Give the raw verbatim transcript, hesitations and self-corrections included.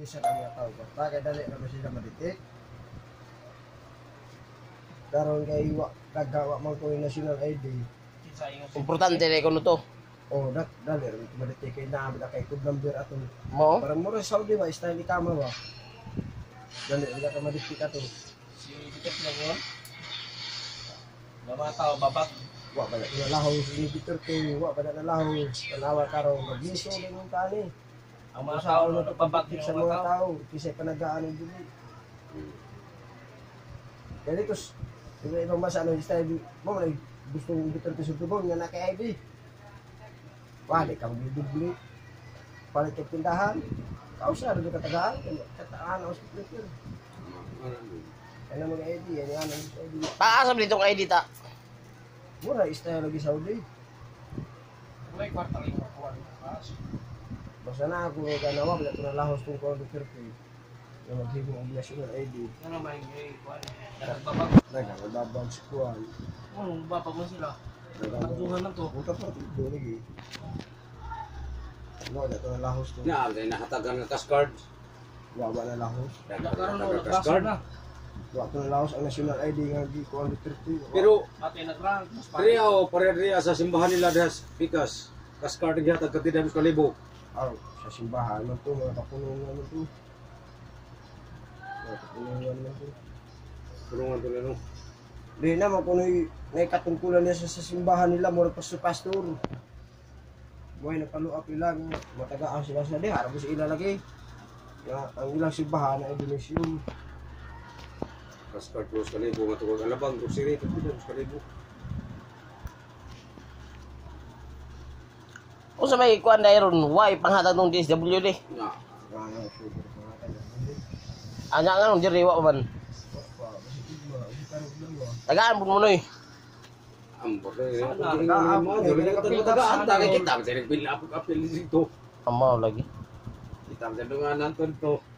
isa kami tao ko. Bagay dali na ba sila maditik? Daron kay wa kagawa man ko yung national I D. Importante rin ko to. Oh, dat dali rin maditik kay namin na kay code number ato. Mo? Para mo rin Saudi ba, style ni kama ba? Dali rin ka maditik ato. Si Bitot lang yun. Mga tao, babak. Wa ba na lahaw si Victor kay wa ba na lahaw tanawa karon magbiso lang yung tani. Ang mga tao na babak sa mga tao, kisay panagaan ng dili. Kaya dito, iba-ibang masa, ano, style, mo man, gusto yung Victor Tisutubon, nga naka-I D. Wali kang bibili. Palit yung tindahan. Kausa, rin yung katagaan. Katagaan ang hospital. Ano mga I D, yan yan ang I D. Paasam dito ng I D ta. Mura, style lagi Saudi. May kwarta rin makuha. Basta na ako nga ganawa, wala ito na lahos kung kung Victor T. Na maghibong ang national I D. Ano may kuha? Nagbabag. Nagkakababag si Kuan. Oo, babag mo sila. Nagduhan lang to. Buta pa, ito lagi. Wala ito na lahos kung. Na, ay nakatagang ng cash card. Wala na lahos. Nagkaroon na Cash nagkasal card. na. Wala ito na lahos ang national I D nga di Kuan Victor T. Pero, Ate nagrank. Riya o pare-riya sa simbahan nila das pikas. Cash card niya tagkatidam sa kalibo. Aw, sa simbahan man to, mga kapunungan man to. Mga kapunungan man to. Tulungan to nino. Di naman kung naikatungkulan niya sa, sa simbahan nila, mura pa sa pastor. Buhay na paluap ilang, matagaan sila sa di, harap sa ila lagi. Na, ang ilang simbahan na Indonesium. Cash card plus kalibo matugod ang labang grocery tagkatidam sa kalibo. O sa may kuan dairon, why panghatag ng D S W D? Na, Kaya, sugar pa nga tayo. Anya nga nung diri wa man. Wapa, kasi iba, hindi ka rin lang ba? Tagaan pud mo noy. ambot na yun. Sana, Kung tingin nag-aapil, mo, dili ka nag-apil taga ka anta sa kay ano. kita, sa nagpil apil apil dito. Amaw lagi. Kita sa dunganan to dito.